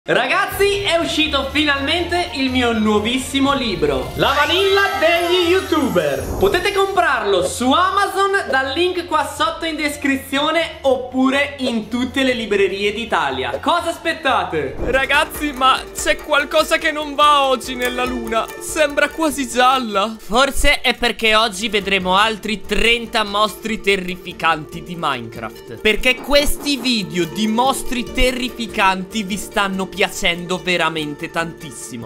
Ragazzi, è uscito finalmente il mio nuovissimo libro, La vanilla degli YouTuber. Potete comprarlo su Amazon dal link qua sotto in descrizione oppure in tutte le librerie d'Italia. Cosa aspettate? Ragazzi, ma c'è qualcosa che non va oggi nella luna. Sembra quasi gialla. Forse è perché oggi vedremo altri 30 mostri terrificanti di Minecraft. Perché questi video di mostri terrificanti vi stanno piacendo veramente tantissimo.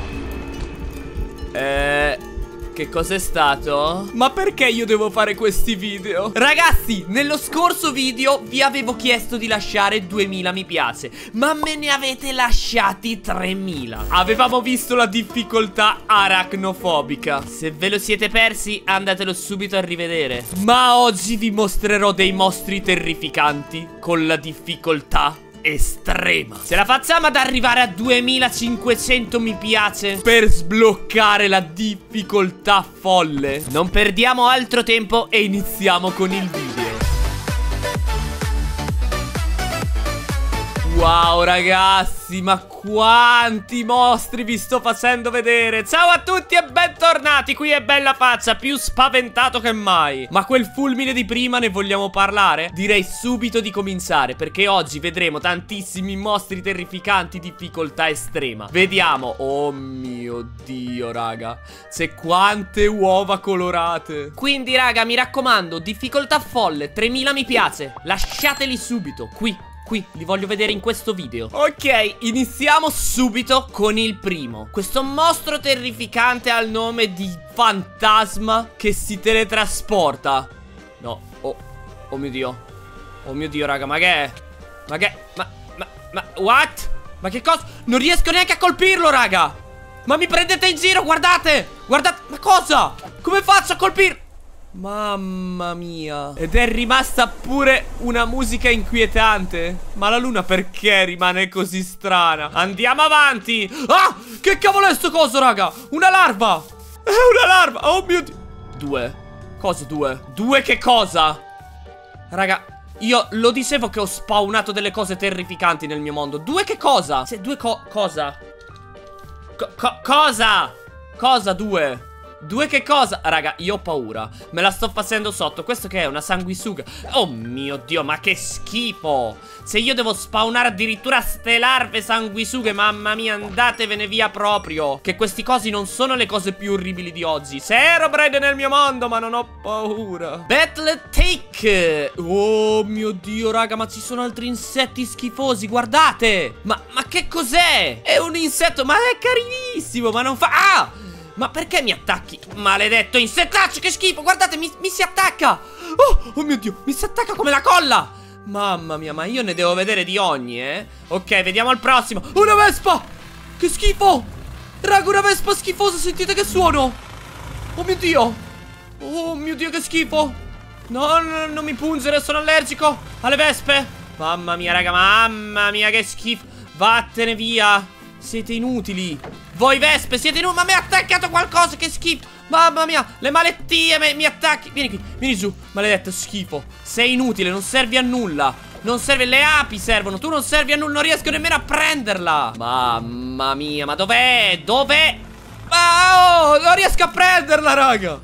Che cos'è stato? Ma perché io devo fare questi video? Ragazzi, nello scorso video vi avevo chiesto di lasciare 2000 mi piace, ma me ne avete lasciati 3000. Avevamo visto la difficoltà arachnofobica. Se ve lo siete persi, andatelo subito a rivedere. Ma oggi vi mostrerò dei mostri terrificanti con la difficoltà estrema. Ce la facciamo ad arrivare a 2500 mi piace per sbloccare la difficoltà folle. Non perdiamo altro tempo e iniziamo con il video. Wow ragazzi, ma quanti mostri vi sto facendo vedere. Ciao a tutti e bentornati. Qui è Bella Faccia, più spaventato che mai. Ma quel fulmine di prima ne vogliamo parlare? Direi subito di cominciare, perché oggi vedremo tantissimi mostri terrificanti difficoltà estrema. Vediamo. Oh mio Dio raga, c'è quante uova colorate. Quindi raga, mi raccomando, difficoltà folle, 3000 mi piace. Lasciateli subito, qui, li voglio vedere in questo video. Ok, iniziamo subito con il primo. Questo mostro terrificante ha il nome di fantasma che si teletrasporta. No, oh mio Dio. Oh mio Dio raga, ma che è? What? Ma che cosa? Non riesco neanche a colpirlo raga. Ma mi prendete in giro, guardate. Guardate, ma cosa? Come faccio a colpirlo? Mamma mia. Ed è rimasta pure una musica inquietante. Ma la luna perché rimane così strana? Andiamo avanti. Ah, che cavolo è sto coso raga? Una larva. È una larva. Oh mio Dio. Due. Cosa due? Due che cosa? Raga, io lo dicevo che ho spawnato delle cose terrificanti nel mio mondo. Due che cosa? Se due cosa? Cosa? Cosa due? Due che cosa? Raga, io ho paura. Me la sto facendo sotto. Questo che è? Una sanguisuga? Oh mio Dio, ma che schifo. Se io devo spawnare addirittura ste larve sanguisughe, mamma mia, andatevene via proprio. Che questi cosi non sono le cose più orribili di oggi. Se ero Brede nel mio mondo, ma non ho paura. Battle Take. Oh mio Dio, raga, ma ci sono altri insetti schifosi, guardate. Ma che cos'è? È un insetto, ma è carinissimo, ma non fa... Ah! Ma perché mi attacchi? Maledetto insettaccio, che schifo. Guardate, mi si attacca. Oh mio Dio, mi si attacca come la colla. Mamma mia, ma io ne devo vedere di ogni, Ok, vediamo il prossimo. Una vespa. Che schifo. Raga, una vespa schifosa, sentite che suono. Oh mio Dio. Oh mio Dio, che schifo. No, non mi pungere, sono allergico alle vespe. Mamma mia, raga, mamma mia, che schifo. Vattene via. Siete inutili. Voi vespe siete inutili. Ma mi ha attaccato qualcosa, che schifo. Mamma mia, le malettie mi attacchi. Vieni qui, vieni su, maledetto schifo. Sei inutile, non servi a nulla. Non serve, le api servono. Tu non servi a nulla, non riesco nemmeno a prenderla. Mamma mia, ma dov'è? Dov'è? Oh, non riesco a prenderla, raga.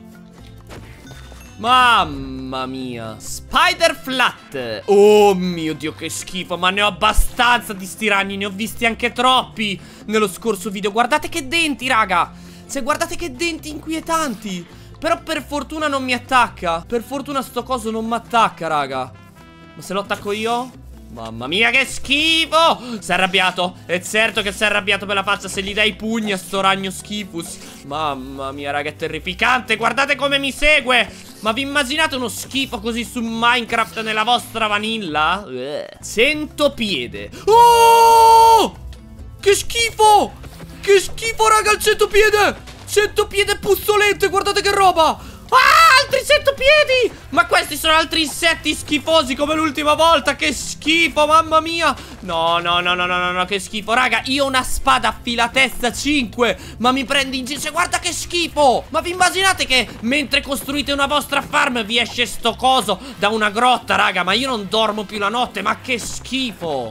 Mamma mia. Spider Flat. Oh mio Dio, che schifo. Ma ne ho abbastanza di sti ragni. Ne ho visti anche troppi nello scorso video. Guardate che denti, raga. Cioè, guardate che denti inquietanti. Però per fortuna non mi attacca. Per fortuna sto coso non mi attacca, raga. Ma se lo attacco io? Mamma mia, che schifo. Si è arrabbiato. È certo che si è arrabbiato per la faccia. Se gli dai i pugni a sto ragno schifus. Mamma mia, raga, è terrificante. Guardate come mi segue. Ma vi immaginate uno schifo così su Minecraft nella vostra vanilla? Centopiede. Oh! Che schifo. Che schifo, raga, il centopiede. Centopiede puzzolente, guardate che roba. Ah, altri 7 piedi! Ma questi sono altri insetti schifosi come l'ultima volta. Che schifo, mamma mia. No, no, no, no, no, no, no, che schifo. Raga, io ho una spada affilatezza 5. Ma mi prendi in giro. Guarda che schifo. Ma vi immaginate che mentre costruite una vostra farm vi esce sto coso da una grotta, raga? Ma io non dormo più la notte. Ma che schifo.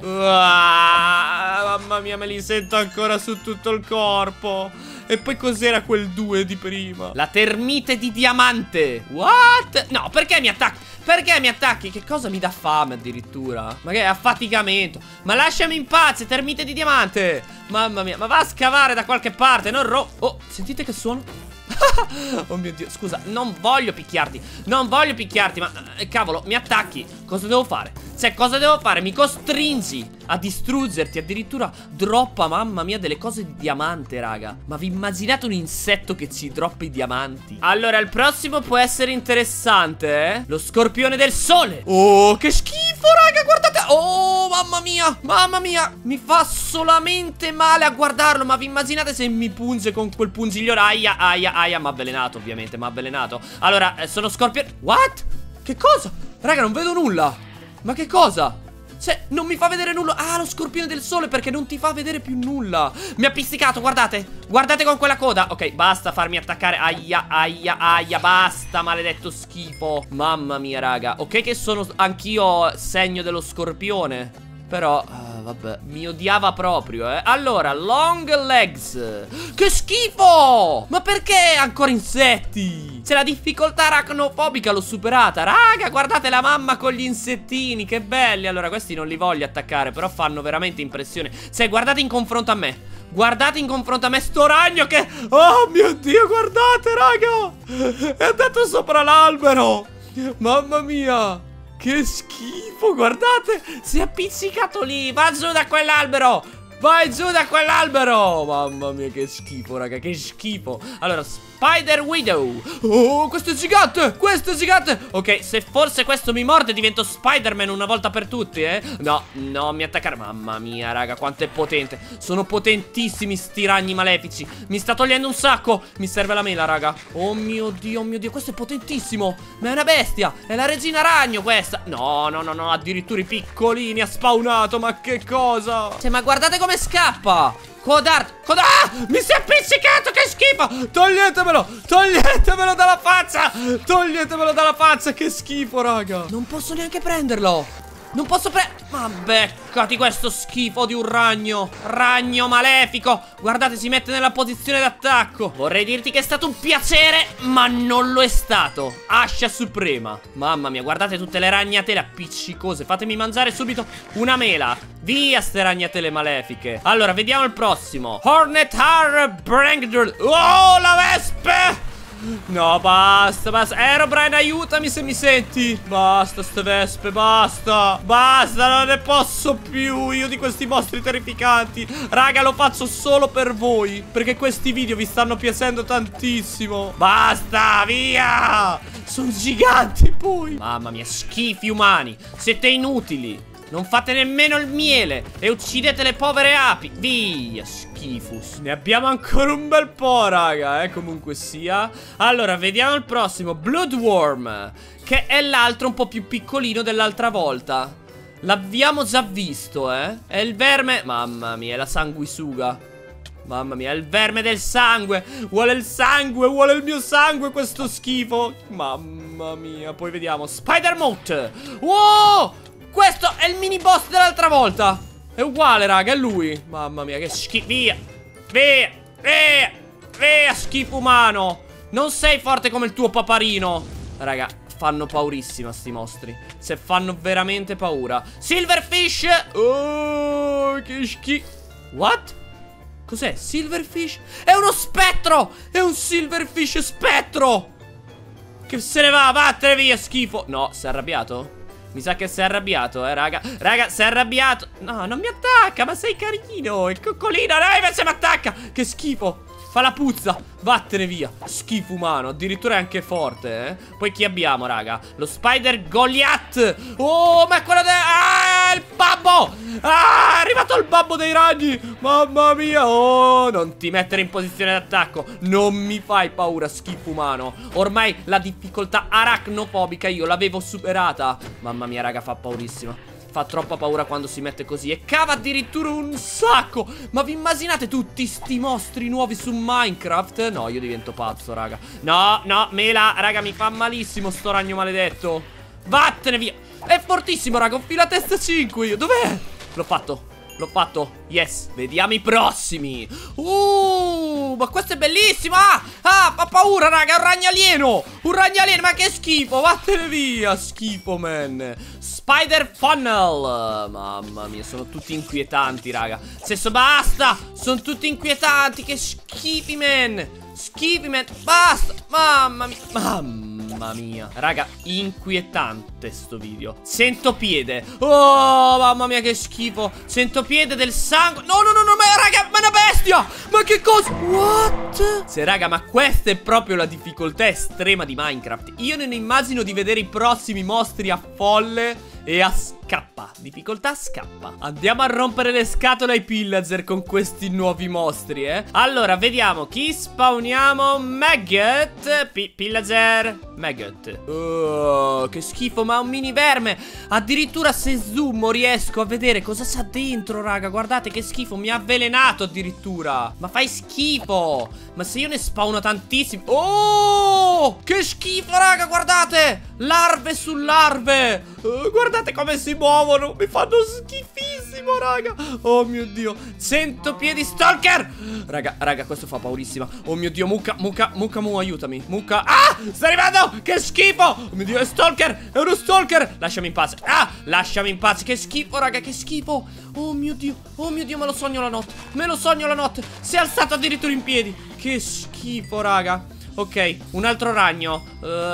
Mamma mia, me li sento ancora su tutto il corpo. E poi cos'era quel 2 di prima? La termite di diamante. What? No, perché mi attacchi? Perché mi attacchi? Che cosa mi dà fame addirittura? Ma che affaticamento. Ma lasciami in pace, termite di diamante. Mamma mia, ma va a scavare da qualche parte. Oh, sentite che suono? Oh mio Dio, scusa, non voglio picchiarti. Non voglio picchiarti, ma cavolo, mi attacchi. Cosa devo fare? Cioè, cosa devo fare? Mi costringi a distruggerti. Addirittura droppa, mamma mia, delle cose di diamante, raga. Ma vi immaginate un insetto che ci droppa i diamanti? Allora, il prossimo può essere interessante, eh? Lo scorpione del sole. Oh, che schifo, raga, guardate. Oh, mamma mia, mamma mia. Mi fa solamente male a guardarlo. Ma vi immaginate se mi punge con quel pungiglione? Aia, aia, aia. Ma avvelenato, ovviamente, ma avvelenato. Allora, sono scorpione. What? Che cosa? Raga, non vedo nulla. Ma che cosa? Cioè, non mi fa vedere nulla. Ah, lo scorpione del sole, perché non ti fa vedere più nulla. Mi ha pizzicato, guardate. Guardate con quella coda. Ok, basta farmi attaccare. Aia, aia, aia. Basta, maledetto schifo. Mamma mia, raga. Ok che sono anch'io segno dello scorpione, però, vabbè, mi odiava proprio, eh. Allora, long legs. Che schifo! Ma perché ancora insetti? C'è la difficoltà arachnofobica, l'ho superata. Raga, guardate la mamma con gli insettini, che belli. Allora, questi non li voglio attaccare, però fanno veramente impressione. Cioè, guardate in confronto a me. Guardate in confronto a me sto ragno che... Oh mio Dio, guardate, raga. È andato sopra l'albero. Mamma mia. Che schifo, guardate. Si è appiccicato lì. Va giù da quell'albero. Vai giù da quell'albero. Mamma mia, che schifo, raga, che schifo. Allora, Spider Widow. Oh, questo è gigante. Questo è gigante. Ok, se forse questo mi morde divento Spider-Man una volta per tutti, eh. No, no, mi attaccare. Mamma mia, raga, quanto è potente. Sono potentissimi sti ragni malefici. Mi sta togliendo un sacco. Mi serve la mela, raga. Oh mio Dio, questo è potentissimo. Ma è una bestia. È la regina ragno questa. No, no, no, no, addirittura i piccolini ha spawnato. Ma che cosa? Cioè, ma guardate come scappa. Codart. Ah, mi si è appiccicato, che schifo. Toglietemelo. Toglietemelo dalla faccia. Toglietemelo dalla faccia. Che schifo, raga. Non posso neanche prenderlo. Non posso ma beccati questo schifo di un ragno. Ragno malefico. Guardate, si mette nella posizione d'attacco. Vorrei dirti che è stato un piacere, ma non lo è stato. Ascia suprema. Mamma mia, guardate tutte le ragnatele appiccicose. Fatemi mangiare subito una mela. Via ste ragnatele malefiche. Allora, vediamo il prossimo. Hornet Brangdr. Oh, la vespe. No, basta, basta. Herobrine, aiutami se mi senti. Basta ste vespe, basta. Basta, non ne posso più io di questi mostri terrificanti. Raga, lo faccio solo per voi, perché questi video vi stanno piacendo tantissimo. Basta, via. Sono giganti poi. Mamma mia, schifi umani. Siete inutili. Non fate nemmeno il miele e uccidete le povere api. Via, schifus. Ne abbiamo ancora un bel po', raga, comunque sia. Allora, vediamo il prossimo. Bloodworm, che è l'altro un po' più piccolino dell'altra volta. L'abbiamo già visto, eh. È il verme. Mamma mia, è la sanguisuga. Mamma mia, è il verme del sangue. Vuole il sangue, vuole il mio sangue questo schifo. Mamma mia, poi vediamo. Spider-Mote. Wow! Questo è il mini boss dell'altra volta. È uguale, raga, è lui. Mamma mia, che schifo. Via, via, via, via, schifo umano. Non sei forte come il tuo paparino. Raga, fanno paurissima sti mostri. Se fanno veramente paura. Silverfish. Oh, che schifo. What? Cos'è? Silverfish? È uno spettro. È un silverfish spettro. Che se ne va, vattene via, schifo. No, si è arrabbiato? Mi sa che si è arrabbiato, raga. Raga, si è arrabbiato. No, non mi attacca, ma sei carino. Il coccolino, no, invece mi attacca. Che schifo. Fa la puzza. Vattene via. Schifo umano. Addirittura è anche forte, eh. Poi chi abbiamo, raga? Lo Spider Goliath. Oh, ma è quello è il babbo! Ah, è arrivato il babbo dei ragni! Mamma mia! Oh, non ti mettere in posizione d'attacco. Non mi fai paura, schifo umano. Ormai la difficoltà arachnofobica io l'avevo superata. Mamma mia, raga, fa paurissima. Fa troppa paura quando si mette così. E cava addirittura un sacco. Ma vi immaginate tutti sti mostri nuovi su Minecraft? No, io divento pazzo, raga. No, no, mela, raga, mi fa malissimo sto ragno maledetto. Vattene via. È fortissimo, raga, ho fila testa 5 io. Dov'è? L'ho fatto. L'ho fatto. Yes. Vediamo i prossimi. Ma questo è bellissimo. Ah, fa paura, raga. Un ragno alieno. Un ragno alieno. Ma che schifo. Vattene via. Schifo, man. Spider Funnel. Mamma mia, sono tutti inquietanti, raga. Sesso, basta. Sono tutti inquietanti. Che schifi, man. Schifi, man. Basta. Mamma mia. Mamma mia. Raga, inquietante sto video. Centopiede. Oh, mamma mia, che schifo. Centopiede del sangue. No, no, no, no, ma raga, ma è una bestia. Ma che cosa? What? Se, raga, ma questa è proprio la difficoltà estrema di Minecraft. Io non immagino di vedere i prossimi mostri a folle e a scappa. Difficoltà scappa. Andiamo a rompere le scatole ai pillager con questi nuovi mostri, Allora, vediamo chi spawniamo. Maggot. Pillager. Maggot. Oh, che schifo, ma è un mini verme. Addirittura se zoomo riesco a vedere cosa c'ha dentro, raga. Guardate che schifo, mi ha avvelenato addirittura. Ma fai schifo. Ma se io ne spawno tantissimi. Oh, che schifo, raga, guardate. Larve su larve. Guardate come si muovono. Mi fanno schifissimo, raga. Oh mio Dio. 100 piedi stalker. Raga, questo fa paurissima. Oh mio Dio, Mucca, aiutami. Mucca. Ah, sta arrivando. Che schifo. Oh mio Dio, è stalker. È uno stalker. Lasciami in pace. Ah, lasciami in pace. Che schifo, raga, che schifo. Oh mio Dio, me lo sogno la notte. Me lo sogno la notte. Si è alzato addirittura in piedi. Che schifo, raga. Ok, un altro ragno.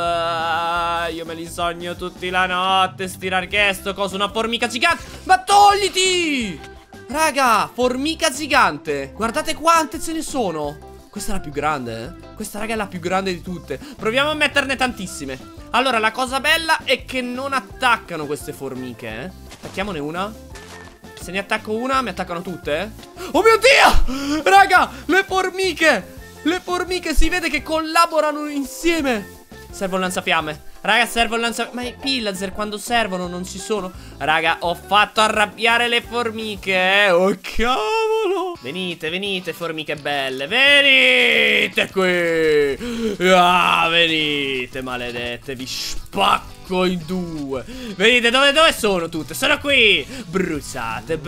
Io me li sogno tutti la notte. Sti raghesto, cosa? Una formica gigante. Ma togliti! Raga, formica gigante. Guardate quante ce ne sono. Questa è la più grande, Questa, raga, è la più grande di tutte. Proviamo a metterne tantissime. Allora, la cosa bella è che non attaccano queste formiche, Attacchiamone una. Se ne attacco una, mi attaccano tutte, Oh mio Dio! Raga, le formiche! Le formiche si vede che collaborano insieme. Serve un lanzafiamme. Raga, serve un lanzafiamme. Ma i pillager quando servono non ci sono. Raga, ho fatto arrabbiare le formiche, Oh cavolo. Venite, formiche belle. Venite qui. Ah, venite, maledette. Vi spacco in due. Venite, dove sono tutte? Sono qui. Bruciate,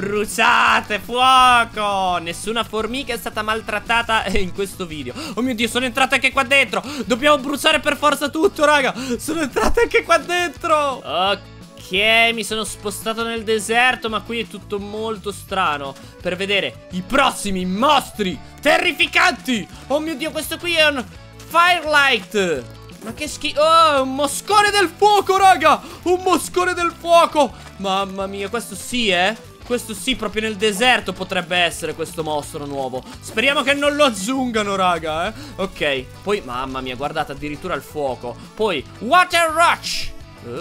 fuoco. Nessuna formica è stata maltrattata in questo video. Oh mio Dio, sono entrate anche qua dentro. Dobbiamo bruciare per forza tutto, raga. Sono entrate anche qua dentro. Ok, mi sono spostato nel deserto, ma qui è tutto molto strano. Per vedere i prossimi mostri terrificanti. Oh mio Dio, questo qui è un Firelight. Ma che schifo. Oh, un moscone del fuoco, raga. Un moscone del fuoco. Mamma mia, questo sì, Questo sì, proprio nel deserto potrebbe essere questo mostro nuovo. Speriamo che non lo aggiungano, raga, Ok, poi, mamma mia, guardate, addirittura il fuoco. Poi, Water Rush.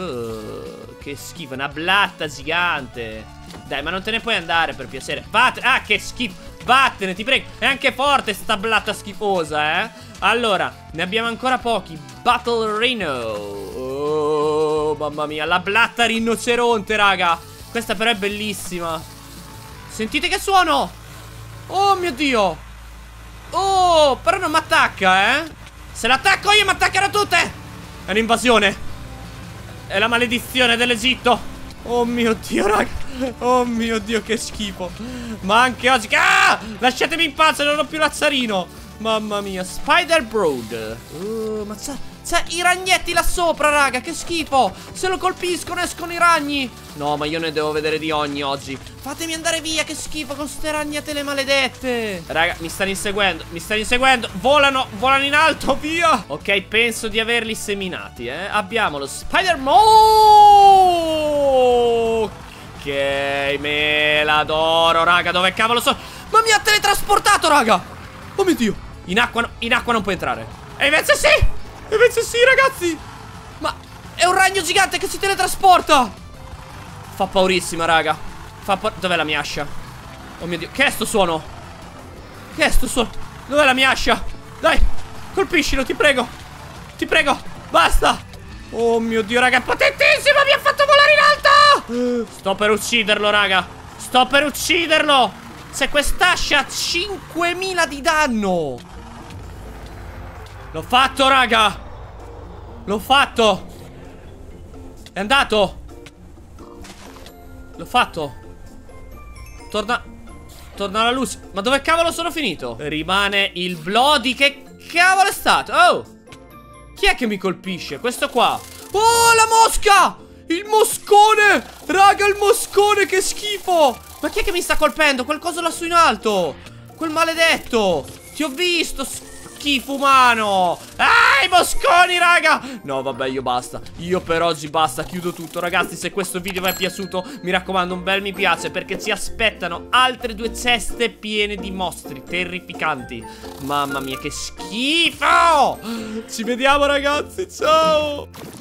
Che schifo, una blatta gigante. Dai, ma non te ne puoi andare, per piacere. Vattene. Ah, che schifo. Vattene, ti prego. È anche forte sta blatta schifosa, Allora, ne abbiamo ancora pochi. Battle Rhino. Oh, mamma mia, la blatta rinoceronte, raga. Questa però è bellissima. Sentite che suono. Oh mio Dio. Oh, però non mi attacca, Se l'attacco io mi attaccherò tutte. È un'invasione. È la maledizione dell'Egitto. Oh mio Dio, raga. Oh mio Dio, che schifo. Ma anche oggi. Ah! Lasciatemi in pace, non ho più l'azzarino. Mamma mia. Spider Brood. Ma c'è i ragnetti là sopra, raga. Che schifo. Se lo colpiscono escono i ragni. No, ma io ne devo vedere di oggi. Fatemi andare via, che schifo con ste ragnatele maledette. Raga, mi stanno inseguendo. Volano in alto, via. Ok, penso di averli seminati, Abbiamo lo Spider Ok, me l'adoro, raga. Dove cavolo sono? Ma mi ha teletrasportato, raga. Oh mio Dio. In acqua non può entrare. E invece sì, ragazzi. Ma è un ragno gigante che si teletrasporta. Fa paurissima, raga. Dov'è la mia ascia? Oh mio Dio. Che è sto suono? Che è sto suono? Dov'è la mia ascia? Dai, colpiscilo, ti prego. Ti prego, basta. Oh mio Dio, raga, è potentissimo. Mi ha fatto volare in alto. Sto per ucciderlo, raga. Sto per ucciderlo. Se quest'ascia ha 5000 di danno. L'ho fatto, raga. L'ho fatto. È andato. L'ho fatto. Torna la luce. Ma dove cavolo sono finito? Rimane il Bloody. Che cavolo è stato? Oh, chi è che mi colpisce? Questo qua. Oh, la mosca. Il moscone. Raga, il moscone, che schifo. Ma chi è che mi sta colpendo? Quel coso lassù in alto. Quel maledetto. Ti ho visto, schifo umano. Ah, i mosconi, raga. No, vabbè, io basta. Io per oggi basta, chiudo tutto. Ragazzi, se questo video vi è piaciuto, mi raccomando, un bel mi piace, perché ci aspettano altre 2 ceste piene di mostri terrificanti. Mamma mia, che schifo. Ci vediamo, ragazzi, ciao.